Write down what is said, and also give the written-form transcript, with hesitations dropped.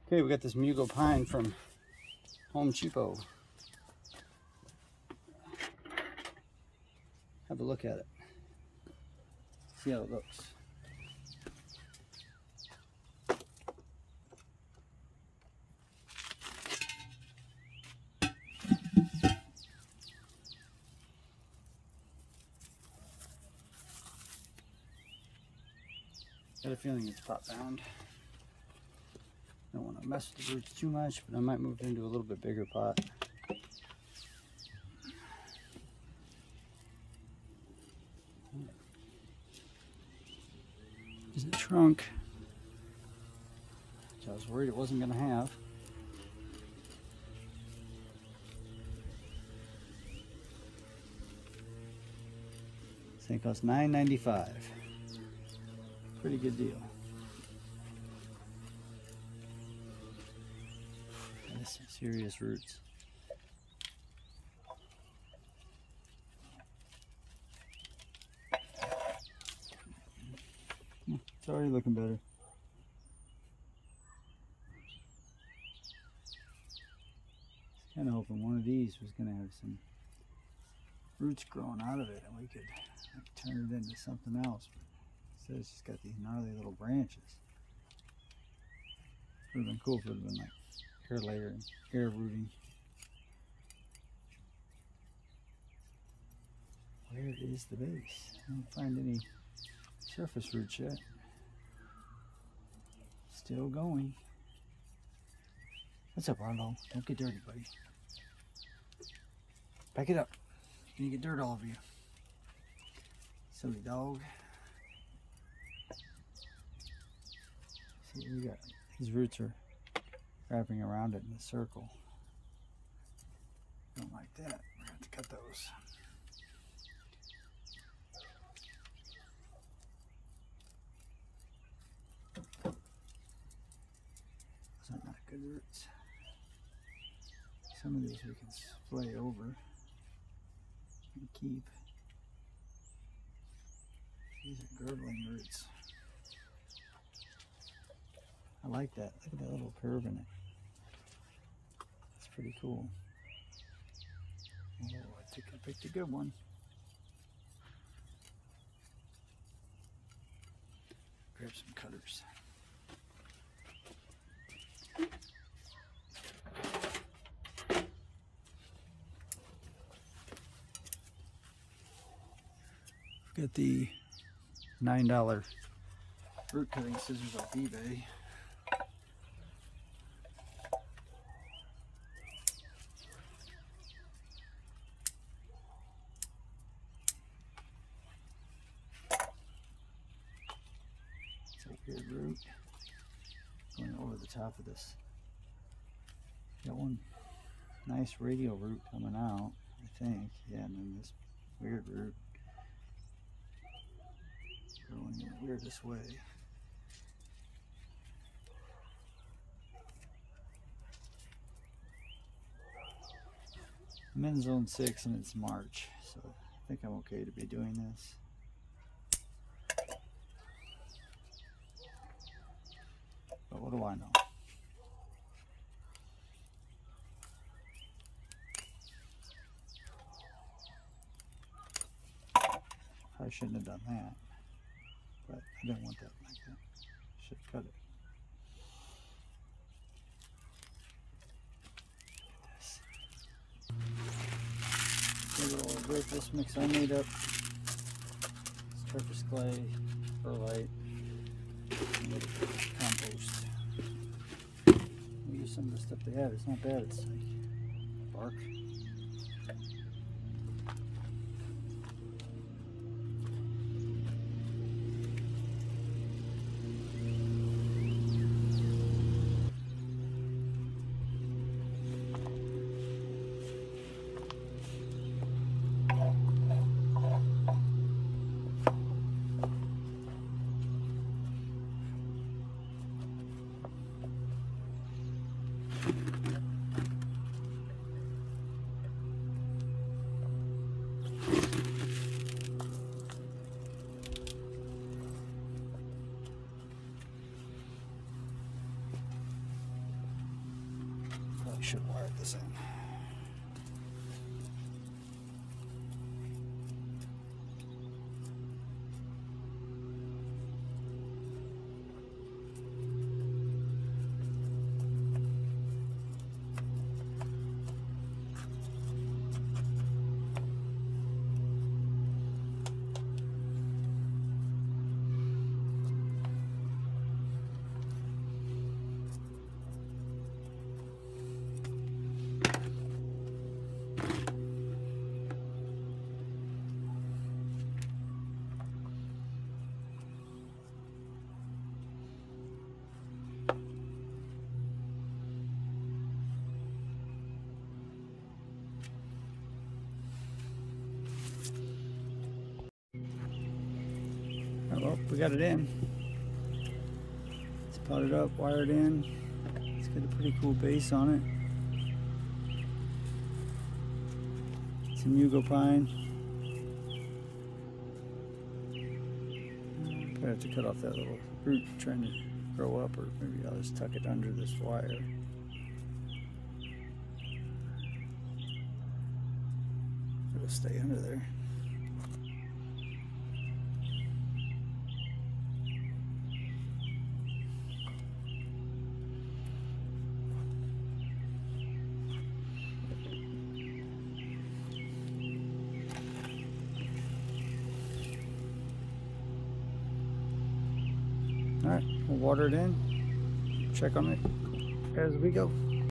Okay, we got this Mugo pine from Home Cheapo. Have a look at it. See how it looks. Got a feeling it's pot bound. Don't want to mess with the roots too much, but I might move it into a little bit bigger pot. There's a trunk, which I was worried it wasn't going to have. This thing costs $9.95. Pretty good deal. That's some serious roots. It's already looking better. Kind of hoping one of these was going to have some roots growing out of it and we could turn it into something else. But instead it's just got these gnarly little branches. Would have been cool if it would have been like air layer and air rooting. Where is the base? I don't find any surface roots yet. Still going. What's up, Arlo? Don't get dirty, buddy. Back it up. You're gonna get dirt all over you. Silly dog. See, we got these roots are wrapping around it in a circle. Don't like that. We're gonna have to cut those. Those are not good roots. Some of these we can splay over and keep. These are girdling roots. I like that. Look at that little curve in it. That's pretty cool. Oh, I picked a good one. Grab some cutters. Got the $9 root cutting scissors off eBay. It's a weird root going over the top of this. Got one nice radial root coming out, I think. Yeah, and then this weird root growing in the weirdest way. I'm in zone 6 and it's March, so I think I'm okay to be doing this. But what do I know? I shouldn't have done that, but I didn't want that like that. Should have cut it. Little this mix I made up. Surface clay, perlite, compost. We use some of the stuff they have. It's not bad. It's like bark. should have wired this in. Well, we got it in. It's potted up, wired in. It's got a pretty cool base on it. Some Yugo pine. Probably have to cut off that little root trying to grow up, or maybe I'll just tuck it under this wire. It'll stay under there. All right, we'll water it in, check on it as we go.